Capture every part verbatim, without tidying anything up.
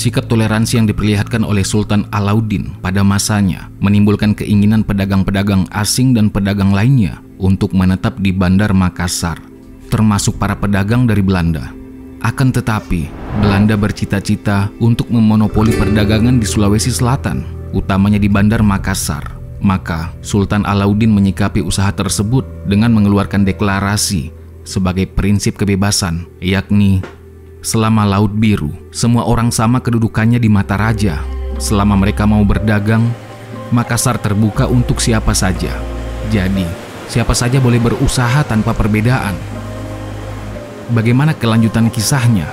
Sikap toleransi yang diperlihatkan oleh Sultan Alauddin pada masanya menimbulkan keinginan pedagang-pedagang asing dan pedagang lainnya untuk menetap di Bandar Makassar, termasuk para pedagang dari Belanda. Akan tetapi, Belanda bercita-cita untuk memonopoli perdagangan di Sulawesi Selatan, utamanya di Bandar Makassar. Maka, Sultan Alauddin menyikapi usaha tersebut dengan mengeluarkan deklarasi sebagai prinsip kebebasan, yakni selama Laut Biru, semua orang sama kedudukannya di mata raja. Selama mereka mau berdagang, Makassar terbuka untuk siapa saja. Jadi, siapa saja boleh berusaha tanpa perbedaan. Bagaimana kelanjutan kisahnya?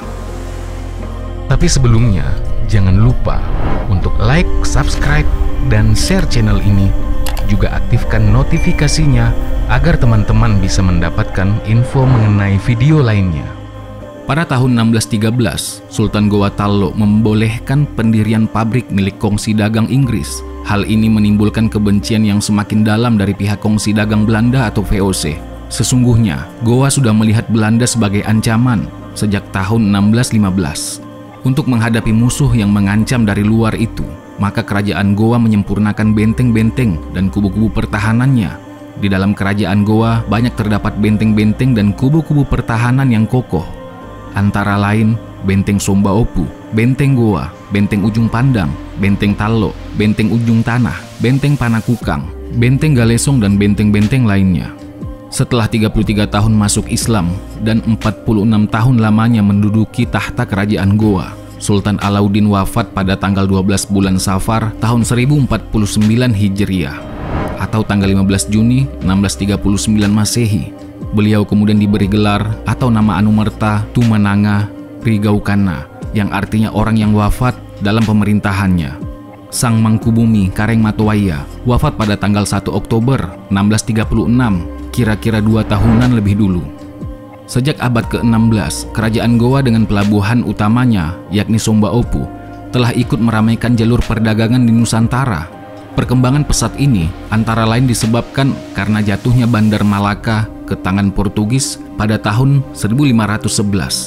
Tapi sebelumnya, jangan lupa untuk like, subscribe, dan share channel ini. Juga aktifkan notifikasinya agar teman-teman bisa mendapatkan info mengenai video lainnya. Pada tahun enam belas tiga belas, Sultan Goa Tallo membolehkan pendirian pabrik milik Kongsi Dagang Inggris. Hal ini menimbulkan kebencian yang semakin dalam dari pihak Kongsi Dagang Belanda atau V O C. Sesungguhnya, Goa sudah melihat Belanda sebagai ancaman sejak tahun enam belas lima belas. Untuk menghadapi musuh yang mengancam dari luar itu, maka kerajaan Goa menyempurnakan benteng-benteng dan kubu-kubu pertahanannya. Di dalam kerajaan Goa banyak terdapat benteng-benteng dan kubu-kubu pertahanan yang kokoh. Antara lain, Benteng Sombaopu, Benteng Goa, Benteng Ujung Pandang, Benteng Tallo, Benteng Ujung Tanah, Benteng Panakukang, Benteng Galesong, dan benteng-benteng lainnya. Setelah tiga puluh tiga tahun masuk Islam dan empat puluh enam tahun lamanya menduduki tahta kerajaan Goa, Sultan Alauddin wafat pada tanggal dua belas bulan Safar tahun seribu empat puluh sembilan Hijriah atau tanggal lima belas Juni enam belas tiga puluh sembilan Masehi. Beliau kemudian diberi gelar atau nama Anumerta Tumananga Rigaukana, yang artinya orang yang wafat dalam pemerintahannya. Sang Mangkubumi Kareng Matowaya wafat pada tanggal satu Oktober enam belas tiga puluh enam, kira-kira dua tahunan lebih dulu. Sejak abad ke enam belas, kerajaan Goa dengan pelabuhan utamanya, yakni Sombaopu, telah ikut meramaikan jalur perdagangan di Nusantara. Perkembangan pesat ini antara lain disebabkan karena jatuhnya Bandar Malaka ke tangan Portugis pada tahun seribu lima ratus sebelas.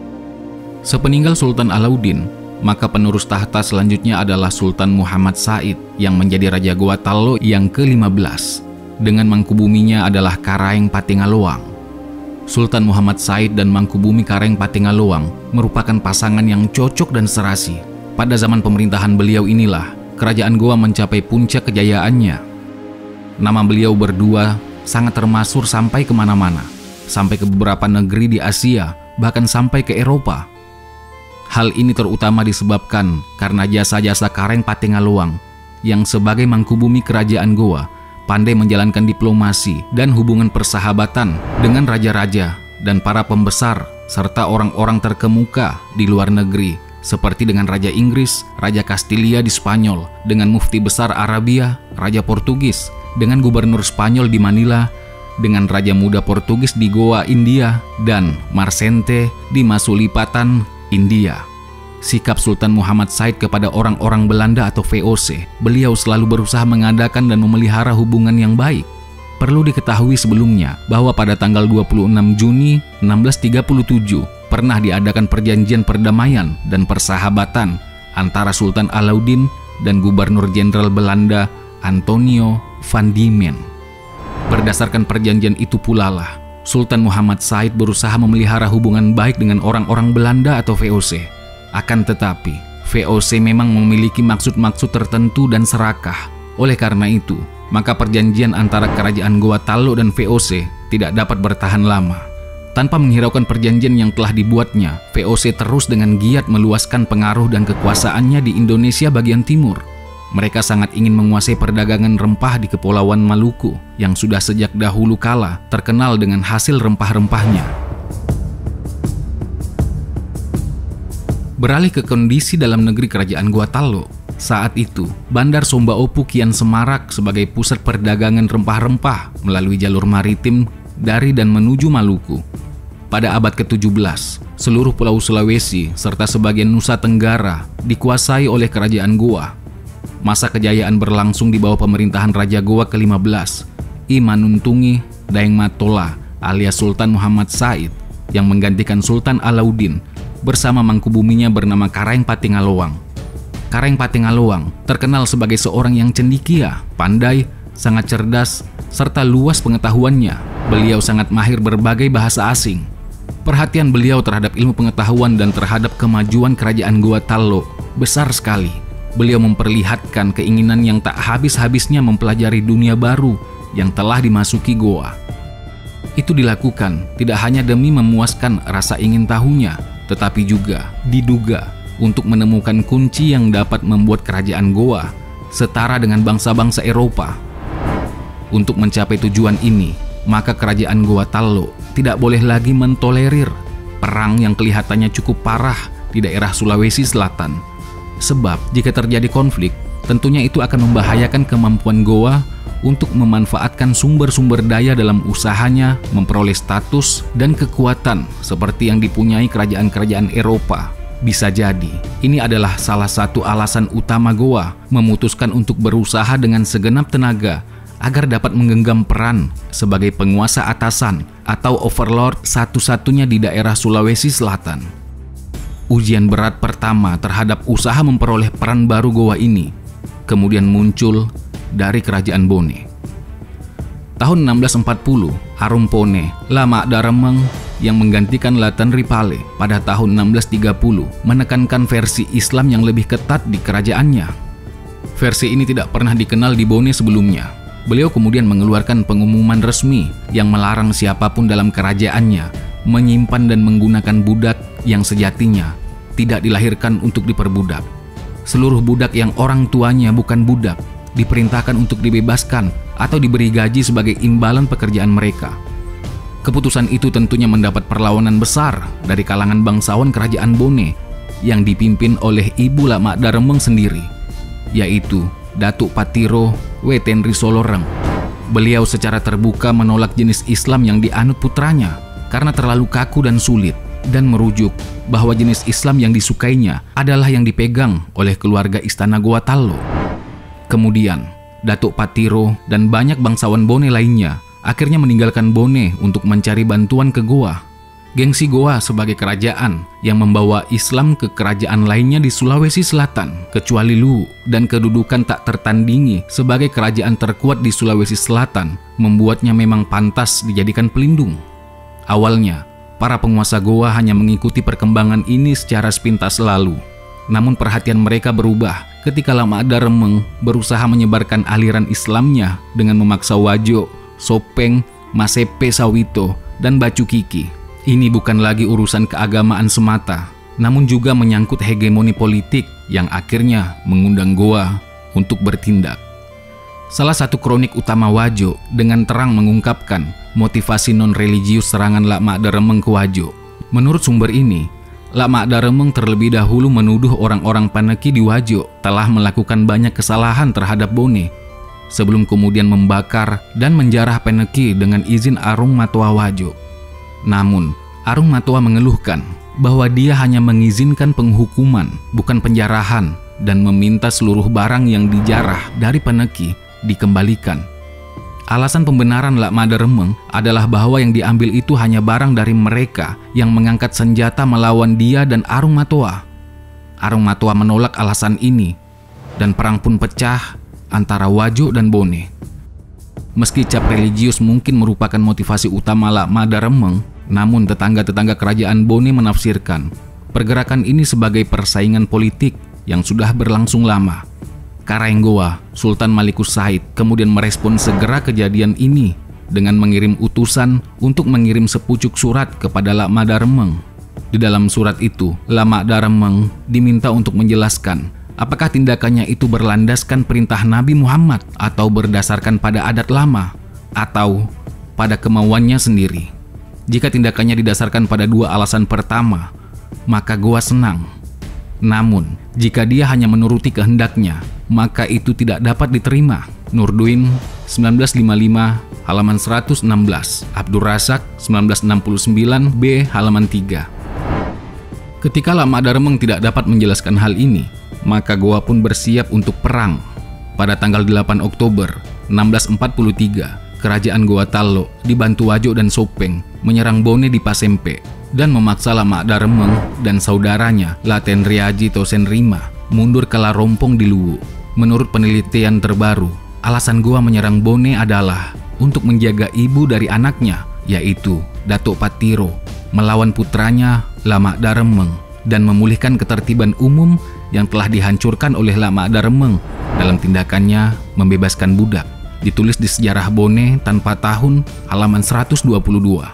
Sepeninggal Sultan Alauddin, maka penerus tahta selanjutnya adalah Sultan Muhammad Said yang menjadi Raja Goa Tallo yang ke lima belas. Dengan mangkubuminya adalah Karaeng Patingaloang. Sultan Muhammad Said dan Mangkubumi Kareng Patingaloang merupakan pasangan yang cocok dan serasi. Pada zaman pemerintahan beliau inilah kerajaan Goa mencapai puncak kejayaannya. Nama beliau berdua sangat termasyhur sampai kemana-mana, sampai ke beberapa negeri di Asia, bahkan sampai ke Eropa. Hal ini terutama disebabkan karena jasa-jasa Kareng Patingaloang yang sebagai mangkubumi kerajaan Goa pandai menjalankan diplomasi dan hubungan persahabatan dengan raja-raja dan para pembesar serta orang-orang terkemuka di luar negeri, seperti dengan Raja Inggris, Raja Kastilia di Spanyol, dengan Mufti Besar Arabia, Raja Portugis, dengan Gubernur Spanyol di Manila, dengan Raja Muda Portugis di Goa, India, dan Marsente di Masulipatan, India. Sikap Sultan Muhammad Said kepada orang-orang Belanda atau V O C, beliau selalu berusaha mengadakan dan memelihara hubungan yang baik. Perlu diketahui sebelumnya bahwa pada tanggal dua puluh enam Juni enam belas tiga puluh tujuh pernah diadakan perjanjian perdamaian dan persahabatan antara Sultan Alauddin dan Gubernur Jenderal Belanda Antonio van Diemen. Berdasarkan perjanjian itu pula lah Sultan Muhammad Said berusaha memelihara hubungan baik dengan orang-orang Belanda atau V O C. Akan tetapi, V O C memang memiliki maksud-maksud tertentu dan serakah. Oleh karena itu, maka perjanjian antara kerajaan Goa Tallo dan V O C tidak dapat bertahan lama. Tanpa menghiraukan perjanjian yang telah dibuatnya, V O C terus dengan giat meluaskan pengaruh dan kekuasaannya di Indonesia bagian timur. Mereka sangat ingin menguasai perdagangan rempah di Kepulauan Maluku yang sudah sejak dahulu kala terkenal dengan hasil rempah-rempahnya. Beralih ke kondisi dalam negeri kerajaan Goa Tallo, saat itu Bandar Sombaopu kian semarak sebagai pusat perdagangan rempah-rempah melalui jalur maritim dari dan menuju Maluku. Pada abad ke tujuh belas, seluruh pulau Sulawesi serta sebagian Nusa Tenggara dikuasai oleh kerajaan Goa. Masa kejayaan berlangsung di bawah pemerintahan Raja Goa ke lima belas, I Manuntungi Daeng Matola alias Sultan Muhammad Said, yang menggantikan Sultan Alauddin bersama mangkubuminya bernama Karaeng Patengaloang. Karaeng Patengaloang terkenal sebagai seorang yang cendekia, pandai, sangat cerdas, serta luas pengetahuannya. Beliau sangat mahir berbagai bahasa asing. Perhatian beliau terhadap ilmu pengetahuan dan terhadap kemajuan kerajaan Goa Tallo besar sekali. Beliau memperlihatkan keinginan yang tak habis-habisnya mempelajari dunia baru yang telah dimasuki Goa. Itu dilakukan tidak hanya demi memuaskan rasa ingin tahunya, tetapi juga diduga untuk menemukan kunci yang dapat membuat kerajaan Goa setara dengan bangsa-bangsa Eropa. Untuk mencapai tujuan ini, maka kerajaan Goa Tallo tidak boleh lagi mentolerir perang yang kelihatannya cukup parah di daerah Sulawesi Selatan. Sebab jika terjadi konflik, tentunya itu akan membahayakan kemampuan Goa untuk memanfaatkan sumber-sumber daya dalam usahanya memperoleh status dan kekuatan seperti yang dipunyai kerajaan-kerajaan Eropa. Bisa jadi, ini adalah salah satu alasan utama Goa memutuskan untuk berusaha dengan segenap tenaga agar dapat menggenggam peran sebagai penguasa atasan atau overlord satu-satunya di daerah Sulawesi Selatan. Ujian berat pertama terhadap usaha memperoleh peran baru Goa ini kemudian muncul dari kerajaan Bone. Tahun enam belas empat puluh, Arumpone, Lama Daremeng yang menggantikan Latan Ripale pada tahun enam belas tiga puluh menekankan versi Islam yang lebih ketat di kerajaannya. Versi ini tidak pernah dikenal di Bone sebelumnya. Beliau kemudian mengeluarkan pengumuman resmi yang melarang siapapun dalam kerajaannya menyimpan dan menggunakan budak yang sejatinya tidak dilahirkan untuk diperbudak. Seluruh budak yang orang tuanya bukan budak diperintahkan untuk dibebaskan atau diberi gaji sebagai imbalan pekerjaan mereka. Keputusan itu tentunya mendapat perlawanan besar dari kalangan bangsawan kerajaan Bone yang dipimpin oleh Ibu Lama Daremeng sendiri, yaitu Datuk Patiro Wetenri Soloreng. Beliau secara terbuka menolak jenis Islam yang dianut putranya karena terlalu kaku dan sulit, dan merujuk bahwa jenis Islam yang disukainya adalah yang dipegang oleh keluarga Istana Goa Tallo. Kemudian, Datuk Patiro dan banyak bangsawan Bone lainnya akhirnya meninggalkan Bone untuk mencari bantuan ke Goa. Gengsi Goa sebagai kerajaan yang membawa Islam ke kerajaan lainnya di Sulawesi Selatan, kecuali Luwu, dan kedudukan tak tertandingi sebagai kerajaan terkuat di Sulawesi Selatan, membuatnya memang pantas dijadikan pelindung. Awalnya, para penguasa Goa hanya mengikuti perkembangan ini secara sepintas lalu. Namun perhatian mereka berubah ketika Lama Daremeng berusaha menyebarkan aliran Islamnya dengan memaksa Wajo, Sopeng, Masepe Sawito, dan Bacu Kiki. Ini bukan lagi urusan keagamaan semata, namun juga menyangkut hegemoni politik yang akhirnya mengundang Goa untuk bertindak. Salah satu kronik utama Wajo dengan terang mengungkapkan motivasi non-religius serangan Lama Daremeng ke Wajo. Menurut sumber ini, Lama Daremeng terlebih dahulu menuduh orang-orang Paneki di Wajo telah melakukan banyak kesalahan terhadap Bone, sebelum kemudian membakar dan menjarah Paneki dengan izin Arung Matua Wajo. Namun, Arung Matua mengeluhkan bahwa dia hanya mengizinkan penghukuman, bukan penjarahan, dan meminta seluruh barang yang dijarah dari Paneki dikembalikan. Alasan pembenaran Lama Daremeng adalah bahwa yang diambil itu hanya barang dari mereka yang mengangkat senjata melawan dia dan Arung Matua. Arung Matua menolak alasan ini, dan perang pun pecah antara Wajo dan Bone. Meski cap religius mungkin merupakan motivasi utama Lama Daremeng, namun tetangga-tetangga kerajaan Bone menafsirkan pergerakan ini sebagai persaingan politik yang sudah berlangsung lama. Karaeng Goa, Sultan Malikus Said, kemudian merespon segera kejadian ini dengan mengirim utusan untuk mengirim sepucuk surat kepada Lama Daremeng. Di dalam surat itu, Lama Daremeng diminta untuk menjelaskan apakah tindakannya itu berlandaskan perintah Nabi Muhammad atau berdasarkan pada adat lama atau pada kemauannya sendiri. Jika tindakannya didasarkan pada dua alasan pertama, maka Goa senang. Namun, jika dia hanya menuruti kehendaknya, maka itu tidak dapat diterima. Nurduin, sembilan belas lima puluh lima, halaman seratus enam belas. Abdur Razak, sembilan belas enam puluh sembilan B, halaman tiga. Ketika Lama Daremeng tidak dapat menjelaskan hal ini, maka Goa pun bersiap untuk perang. Pada tanggal delapan Oktober enam belas empat puluh tiga, kerajaan Goa Tallo dibantu Wajo dan Sopeng menyerang Bone di Pasempe. dan memaksa Lama Daremeng dan saudaranya Laten Riaji Tosenrima mundur ke Larompong di Luwu. Menurut penelitian terbaru, alasan Goa menyerang Bone adalah untuk menjaga ibu dari anaknya, yaitu Datuk Patiro, melawan putranya Lama Daremeng dan memulihkan ketertiban umum yang telah dihancurkan oleh Lama Daremeng dalam tindakannya membebaskan budak. Ditulis di Sejarah Bone Tanpa Tahun halaman seratus dua puluh dua.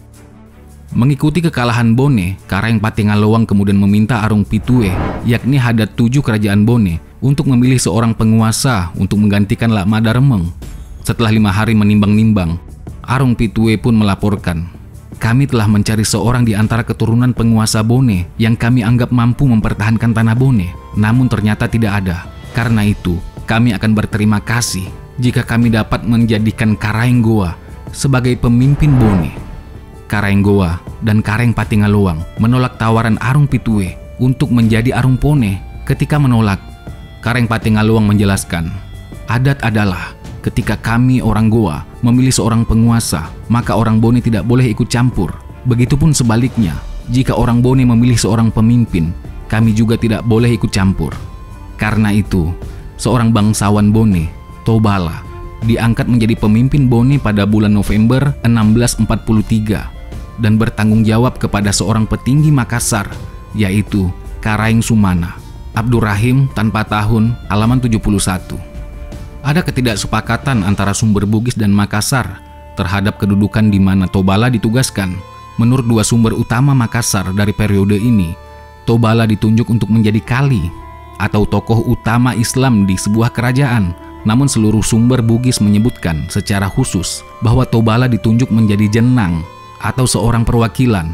Mengikuti kekalahan Bone, Karaeng Patengaloang kemudian meminta Arung Pitue, yakni Hadat Tujuh Kerajaan Bone, untuk memilih seorang penguasa untuk menggantikan Lama Daremeng. Setelah lima hari menimbang-nimbang, Arung Pitue pun melaporkan, "Kami telah mencari seorang di antara keturunan penguasa Bone yang kami anggap mampu mempertahankan tanah Bone, namun ternyata tidak ada. Karena itu, kami akan berterima kasih jika kami dapat menjadikan Karaeng Goa sebagai pemimpin Bone." Karaeng Goa dan Karaeng Patengaloang menolak tawaran Arung Pitue untuk menjadi Arung Pone. Ketika menolak, Karaeng Patengaloang menjelaskan, "Adat adalah ketika kami orang Goa memilih seorang penguasa, maka orang Bone tidak boleh ikut campur. Begitupun sebaliknya, jika orang Bone memilih seorang pemimpin, kami juga tidak boleh ikut campur." Karena itu, seorang bangsawan Bone, Tobala, diangkat menjadi pemimpin Bone pada bulan November enam belas empat puluh tiga dan bertanggung jawab kepada seorang petinggi Makassar, yaitu Karaeng Sumana. Abdurrahim Tanpa Tahun halaman tujuh puluh satu. Ada ketidaksepakatan antara sumber Bugis dan Makassar terhadap kedudukan di mana Tobala ditugaskan. Menurut dua sumber utama Makassar dari periode ini, Tobala ditunjuk untuk menjadi kali atau tokoh utama Islam di sebuah kerajaan. Namun seluruh sumber Bugis menyebutkan secara khusus bahwa Tobala ditunjuk menjadi jenang atau seorang perwakilan.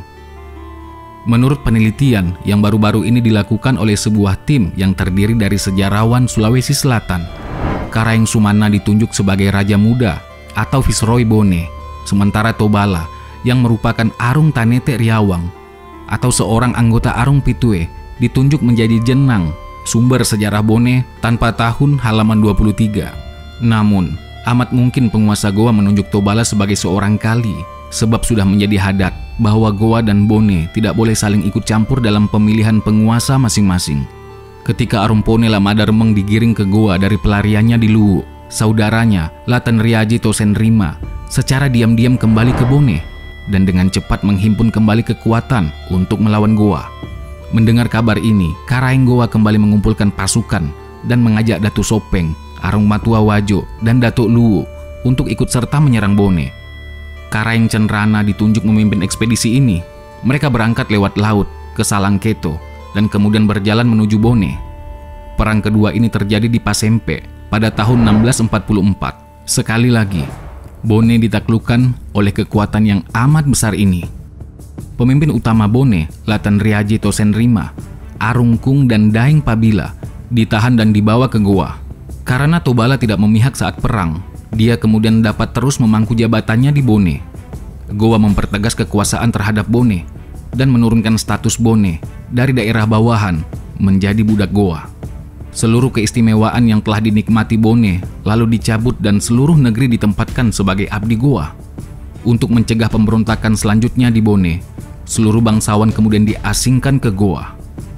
Menurut penelitian yang baru-baru ini dilakukan oleh sebuah tim yang terdiri dari sejarawan Sulawesi Selatan, Karaeng Sumana ditunjuk sebagai Raja Muda atau Viceroy Bone, sementara Tobala yang merupakan Arung Tanete Riawang atau seorang anggota Arung Pitue ditunjuk menjadi jenang. Sumber Sejarah Bone Tanpa Tahun halaman dua puluh tiga. Namun, amat mungkin penguasa Goa menunjuk Tobala sebagai seorang kali, sebab sudah menjadi hadat bahwa Goa dan Bone tidak boleh saling ikut campur dalam pemilihan penguasa masing-masing. Ketika Arung Pone Lama Daremeng digiring ke Goa dari pelariannya di Luwu, saudaranya Laten Riaji Tosenrima secara diam-diam kembali ke Bone dan dengan cepat menghimpun kembali kekuatan untuk melawan Goa. Mendengar kabar ini, Karaeng Goa kembali mengumpulkan pasukan dan mengajak Datu Sopeng, Arung Matua Wajo, dan Datuk Luwu untuk ikut serta menyerang Bone. Karaeng Cenrana ditunjuk memimpin ekspedisi ini. Mereka berangkat lewat laut ke Salangketo dan kemudian berjalan menuju Bone. Perang kedua ini terjadi di Pasempe pada tahun enam belas empat puluh empat. Sekali lagi, Bone ditaklukkan oleh kekuatan yang amat besar ini. Pemimpin utama Bone, Laten Riaji Tosenrima, Arung Kung, dan Daeng Pabila ditahan dan dibawa ke Goa. Karena Tobala tidak memihak saat perang, dia kemudian dapat terus memangku jabatannya di Bone. Goa mempertegas kekuasaan terhadap Bone dan menurunkan status Bone dari daerah bawahan menjadi budak Goa. Seluruh keistimewaan yang telah dinikmati Bone lalu dicabut dan seluruh negeri ditempatkan sebagai abdi Goa. Untuk mencegah pemberontakan selanjutnya di Bone, seluruh bangsawan kemudian diasingkan ke Goa.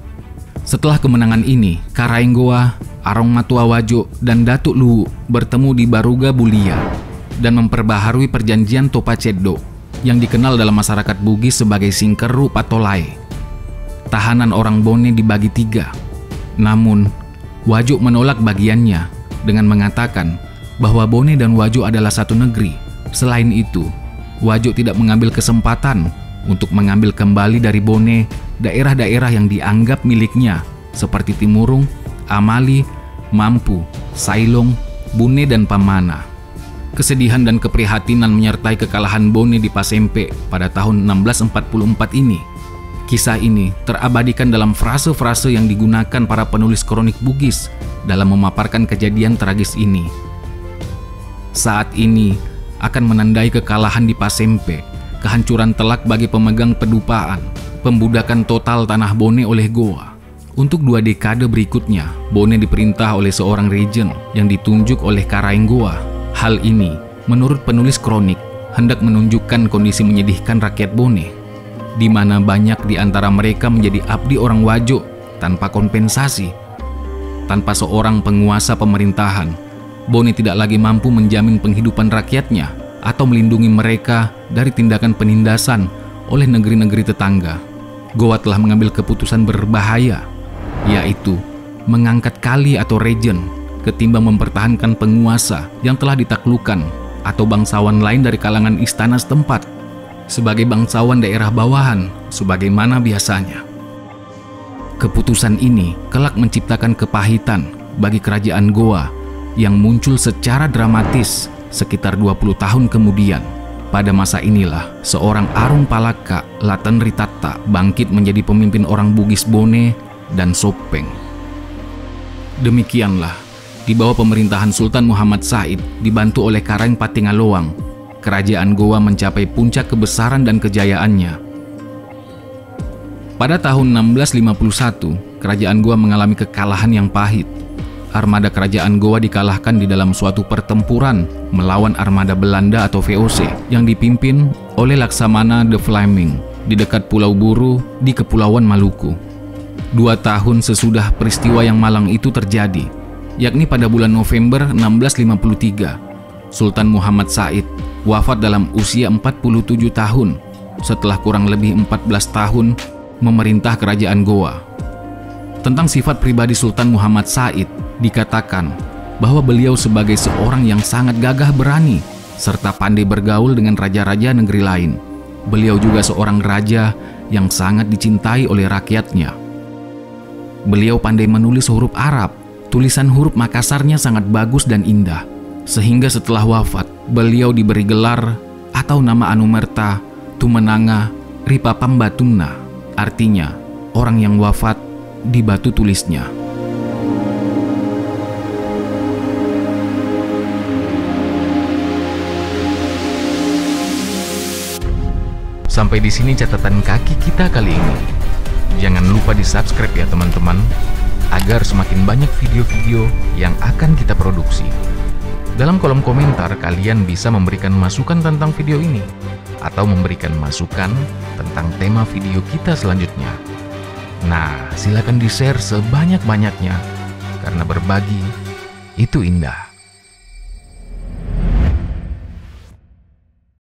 Setelah kemenangan ini, Karaeng Goa, Arung Matua Wajo, dan Datuk Luwu bertemu di Baruga Bulia dan memperbaharui perjanjian Topaceddo yang dikenal dalam masyarakat Bugis sebagai Singkeru Patolai. Tahanan orang Bone dibagi tiga. Namun, Wajo menolak bagiannya dengan mengatakan bahwa Bone dan Wajo adalah satu negeri. Selain itu, Wajo tidak mengambil kesempatan untuk mengambil kembali dari Bone daerah-daerah yang dianggap miliknya seperti Timurung, Amali, Mampu, Sailong, Bune, dan Pamana. Kesedihan dan keprihatinan menyertai kekalahan Bone di Pasempe pada tahun enam belas empat puluh empat ini. Kisah ini terabadikan dalam frase-frase yang digunakan para penulis kronik Bugis dalam memaparkan kejadian tragis ini. Saat ini akan menandai kekalahan di Pasempe, kehancuran telak bagi pemegang pedupaan, pembudakan total tanah Bone oleh Goa. Untuk dua dekade berikutnya, Bone diperintah oleh seorang regent yang ditunjuk oleh Karaeng Goa. Hal ini, menurut penulis kronik, hendak menunjukkan kondisi menyedihkan rakyat Bone. di mana banyak di antara mereka menjadi abdi orang wajo tanpa kompensasi. Tanpa seorang penguasa pemerintahan, Bone tidak lagi mampu menjamin penghidupan rakyatnya atau melindungi mereka dari tindakan penindasan oleh negeri-negeri tetangga. Goa telah mengambil keputusan berbahaya, yaitu mengangkat kali atau region ketimbang mempertahankan penguasa yang telah ditaklukkan atau bangsawan lain dari kalangan istana setempat sebagai bangsawan daerah bawahan sebagaimana biasanya. Keputusan ini kelak menciptakan kepahitan bagi kerajaan Goa yang muncul secara dramatis sekitar dua puluh tahun kemudian. Pada masa inilah seorang Arung Palaka Latenritatta bangkit menjadi pemimpin orang Bugis Bone dan Sopeng. Demikianlah, di bawah pemerintahan Sultan Muhammad Said dibantu oleh Karaeng Patingaloang, kerajaan Goa mencapai puncak kebesaran dan kejayaannya. Pada tahun enam belas lima puluh satu, kerajaan Goa mengalami kekalahan yang pahit. Armada kerajaan Goa dikalahkan di dalam suatu pertempuran melawan armada Belanda atau V O C yang dipimpin oleh Laksamana de Vlaming di dekat Pulau Buru di Kepulauan Maluku. Dua tahun sesudah peristiwa yang malang itu terjadi, yakni pada bulan November enam belas lima puluh tiga, Sultan Muhammad Said wafat dalam usia empat puluh tujuh tahun setelah kurang lebih empat belas tahun memerintah kerajaan Goa. Tentang sifat pribadi Sultan Muhammad Said, dikatakan bahwa beliau sebagai seorang yang sangat gagah berani serta pandai bergaul dengan raja-raja negeri lain. Beliau juga seorang raja yang sangat dicintai oleh rakyatnya. Beliau pandai menulis huruf Arab. Tulisan huruf Makassarnya sangat bagus dan indah, sehingga setelah wafat, beliau diberi gelar atau nama Anumerta Tumenanga Ripapambatumna, artinya orang yang wafat di batu tulisnya. Sampai di sini catatan kaki kita kali ini. Jangan lupa di-subscribe ya teman-teman, agar semakin banyak video-video yang akan kita produksi. Dalam kolom komentar kalian bisa memberikan masukan tentang video ini atau memberikan masukan tentang tema video kita selanjutnya. Nah, silakan di-share sebanyak-banyaknya karena berbagi itu indah.